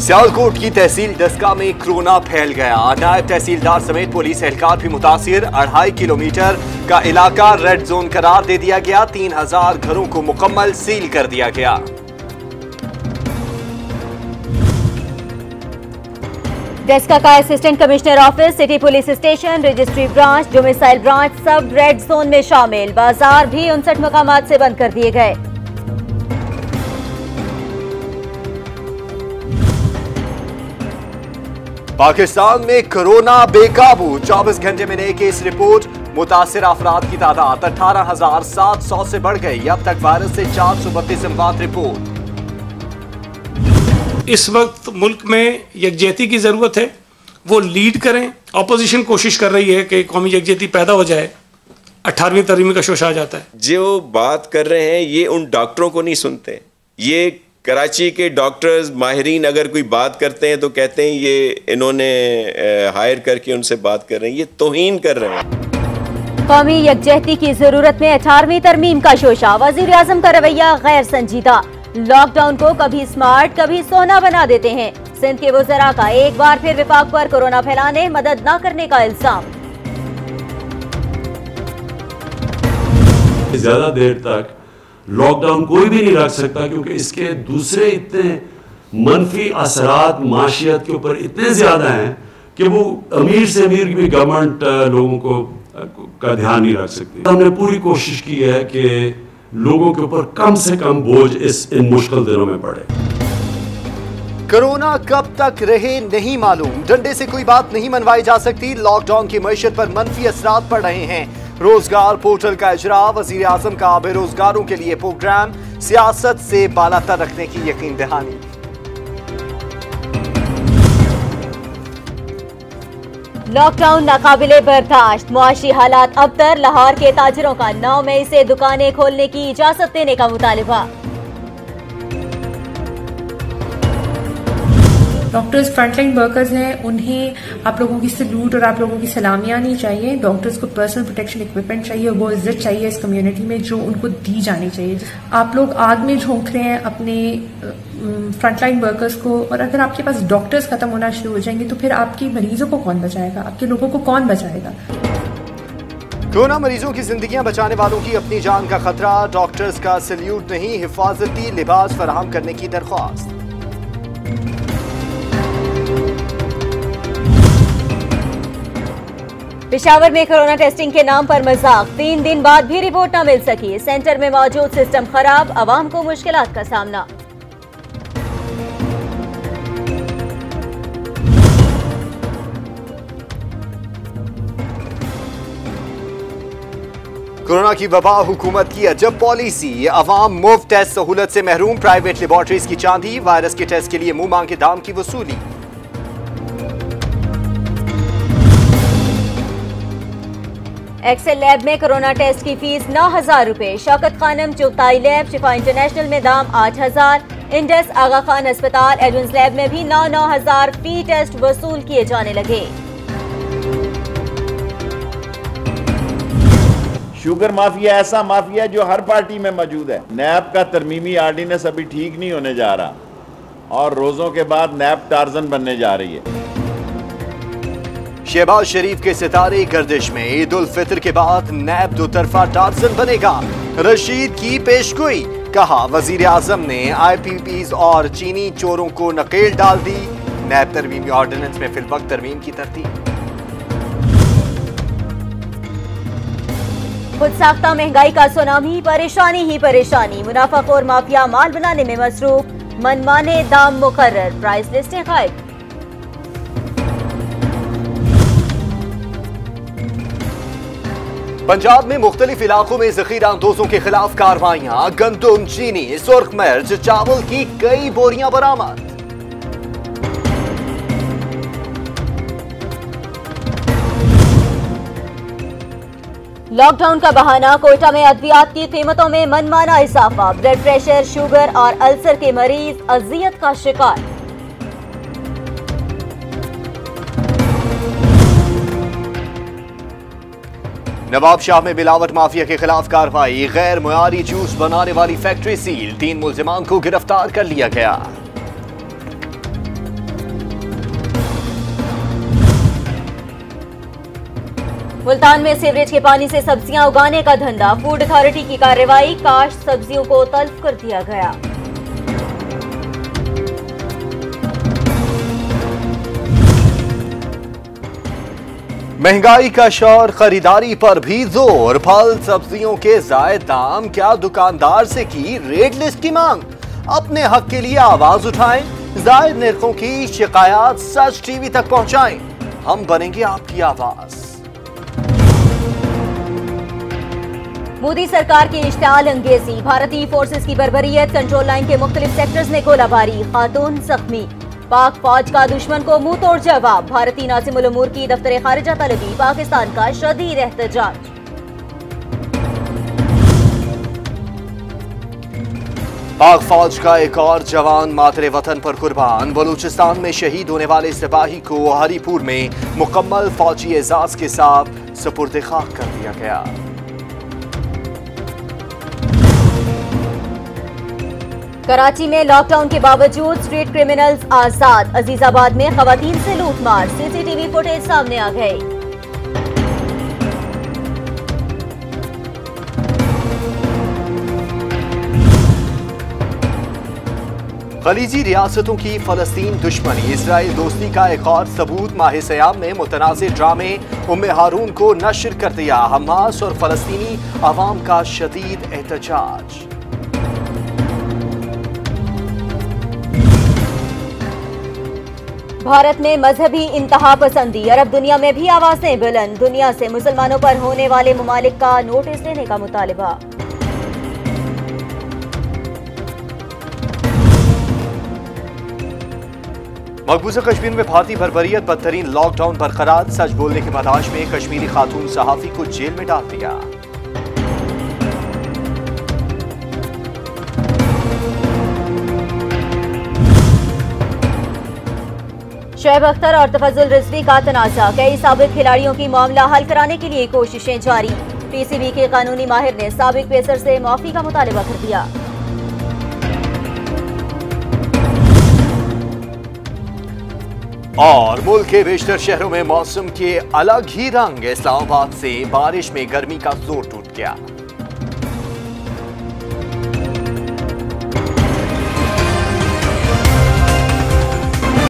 सियालकोट की तहसील डस्का में कोरोना फैल गया। नायब तहसीलदार समेत पुलिस एहलकार भी मुतासिर। 2.5 किलोमीटर का इलाका रेड जोन करार दे दिया गया। 3000 घरों को मुकम्मल सील कर दिया गया। डस्का का assistant commissioner office, city police station, registry branch, domicile branch सब रेड जोन में शामिल। बाजार भी 59 मकामात से बंद कर दिए गए। पाकिस्तान में कोरोना बेकाबू। 24 घंटे में नए केस रिपोर्ट। मुतासिर अफराद की तादाद 18,700 से बढ़ गई। अब तक वायरस से 432 अमवात रिपोर्ट। इस वक्त मुल्क में यकजहती की जरूरत है, वो लीड करें। ऑपोजिशन कोशिश कर रही है कि कौमी यकजहती पैदा हो जाए। 18वीं तरमीम का शोशा आ जाता है। जो बात कर रहे हैं ये उन डॉक्टरों को नहीं सुनते। ये कराची के डॉक्टर्स माहिरीन अगर कोई बात करते हैं तो कहते हैं ये इन्होंने हायर करके उनसे बात कर रहे हैं। ये तौहीन कर रहे हैं। कौमी यकजहती की जरूरत में 18वीं तरमीम का शोशा। वजीर आजम का रवैया गैर संजीदा। लॉकडाउन को कभी स्मार्ट कभी सोना बना देते हैं। सिंध के वज़रा का एक बार फिर विफाक पर कोरोना फैलाने मदद न करने का इल्जाम। ज्यादा देर तक लॉकडाउन कोई भी नहीं रख सकता, क्योंकि इसके दूसरे इतने मनफी असरात माशियत के ऊपर इतने ज्यादा हैं कि वो अमीर से अमीर भी गवर्नमेंट लोगों को का ध्यान नहीं रख सकती। हमने पूरी कोशिश की है कि लोगों के ऊपर कम से कम बोझ इन मुश्किल दिनों में पड़े। कोरोना कब तक रहे नहीं मालूम। डंडे से कोई बात नहीं मनवाई जा सकती। लॉकडाउन की मईशत पर मनफी असरात पड़ रहे हैं। रोजगार पोर्टल का इजरा। वजीर आजम का बेरोजगारों के लिए प्रोग्राम। सियासत से बालातर रखने की यकीन दहानी। लॉकडाउन नाकाबिले बर्दाश्त। मुआशी हालात अबतर। लाहौर के ताजिरों का 9 मई से दुकानें खोलने की इजाजत देने का मुतालिबा। डॉक्टर्स फ्रंटलाइन वर्कर्स हैं, उन्हें आप लोगों की सल्यूट और आप लोगों की सलामियां नहीं चाहिए। डॉक्टर्स को पर्सनल प्रोटेक्शन इक्विपमेंट चाहिए, वो इज्जत चाहिए इस कम्युनिटी में जो उनको दी जानी चाहिए। आप लोग आग में झोंक रहे हैं अपने फ्रंटलाइन वर्कर्स को, और अगर आपके पास डॉक्टर्स खत्म होना शुरू हो जाएंगे तो फिर आपके मरीजों को कौन बचाएगा, आपके लोगों को कौन बचाएगा। कोरोना मरीजों की जिंदगियां बचाने वालों की अपनी जान का खतरा। डॉक्टर्स का सल्यूट नहीं, हिफाजती लिबास फराहम करने की दरख्वास्त। पेशावर में कोरोना टेस्टिंग के नाम पर मजाक। 3 दिन बाद भी रिपोर्ट न मिल सकी। सेंटर में मौजूद सिस्टम खराब। अवाम को मुश्किलात का सामना। कोरोना की वबा, हुकूमत की अजब पॉलिसी। अवाम मुफ्त टेस्ट सहूलत से महरूम। प्राइवेट लेबोरेटरीज की चांदी। वायरस के टेस्ट के लिए मुंह मांगे दाम की वसूली। एक्सेल लैब में कोरोना टेस्ट की फीस 9,000 रुपए। शौकत खानम चुगताई लैब, शिफा इंटरनेशनल में दाम 8,000। इंडस आगा खान अस्पताल, एडविंस लैब में भी 9,000 फी टेस्ट वसूल किए जाने लगे। शुगर माफिया ऐसा माफिया जो हर पार्टी में मौजूद है। नैब का तरमीमी आर्डिनेंस अभी ठीक नहीं होने जा रहा और रोजों के बाद नैब टार्जन बनने जा रही है। शहबाज शरीफ के सितारे गर्दिश में। ईद उल फितर के बाद नैब दो तरफा टार्जन बनेगा। रशीद की पेशगोई। कहा वजीर आजम ने IPPs और चीनी चोरों को नकेल डाल दी। नैब तरमीमी ऑर्डिनेंस में फिलवक्त तरमीम की तरतीब। खुद साख्ता महंगाई का सुनामी। परेशानी ही परेशानी। मुनाफाखोर माफिया माल बनाने में मसरूफ। मनमाने दाम मुकर्रर। प्राइस लिस्टें गायब। पंजाब में मुख्तलिफ इलाकों में जखीरा अंदोजों के खिलाफ कार्रवाइयां। गंदुम, चीनी, सुर्ख मिर्च, चावल की कई बोरियां बरामद। लॉकडाउन का बहाना। कोयटा में अद्वियात की कीमतों में मनमाना इजाफा। ब्लड प्रेशर, शुगर और अल्सर के मरीज अजियत का शिकार। नवाब शाह में मिलावट माफिया के खिलाफ कार्रवाई। गैर मुयारी जूस बनाने वाली फैक्ट्री सील। 3 मुल्जिमान को गिरफ्तार कर लिया गया। मुल्तान में सीवरेज के पानी से सब्जियां उगाने का धंधा, फूड अथॉरिटी की कार्रवाई, काश्त सब्जियों को तल्फ कर दिया गया। महंगाई का शौर, खरीदारी पर भी जोर, फल सब्जियों के जायद दाम, क्या दुकानदार से की रेट लिस्ट की मांग। अपने हक के लिए आवाज उठाएं, जायद निर्खों की शिकायत सच टीवी तक पहुंचाएं, हम बनेंगे आपकी आवाज। मोदी सरकार की इश्तियाल अंगेजी, भारतीय फोर्सेस की बर्बरियत, कंट्रोल लाइन के मुख्तलिफ सेक्टर्स में गोलाबारी, खातून जख्मी। पाक फौज का दुश्मन को मुंह तोड़ जवाब, भारतीय नाज़िमुल उमूर की दफ्तर खारिजा तलबी, पाकिस्तान का शदीद एहतजाज। पाक फौज का एक और जवान मातरे वतन पर कुर्बान, बलूचिस्तान में शहीद होने वाले सिपाही को हरीपुर में मुकम्मल फौजी एजाज के साथ सुपुर्द खाक कर दिया गया। कराची में लॉकडाउन के बावजूद स्ट्रीट क्रिमिनल्स आजाद, अजीजाबाद में खवातीन से लूटमार, सीसीटीवी फुटेज सामने आ गई। खलीजी रियासतों की फलस्तीन दुश्मनी, इसराइल दोस्ती का एक और सबूत, माह सयाम में मुतनाज़िर ड्रामे उम्मे हारून को नश्र कर दिया, हमास और फलस्तीनी अवाम का शदीद एहतजाज। भारत में मजहबी इंतहा पसंदी, अरब दुनिया में भी आवाजें बुलंद, दुनिया से मुसलमानों पर होने वाले ममालिक का नोटिस लेने का मुतालिबा। मकबूजा कश्मीर में भारतीय बर्बरियत, बदतरीन लॉकडाउन बरकरार, सच बोलने की मदाश में कश्मीरी खातून सहाफी को जेल में डाल दिया। शोएब अख्तर और तफज्जुल रिजवी का तनाज़ा, कई साबिक खिलाड़ियों की मामला हल कराने के लिए कोशिशें जारी, पीसीबी के कानूनी माहिर ने साबिक पेसर से माफी का मुतालिबा कर दिया। और मुल्क के बेशतर शहरों में मौसम के अलग ही रंग, इस्लामाबाद से बारिश में गर्मी का जोर टूट गया।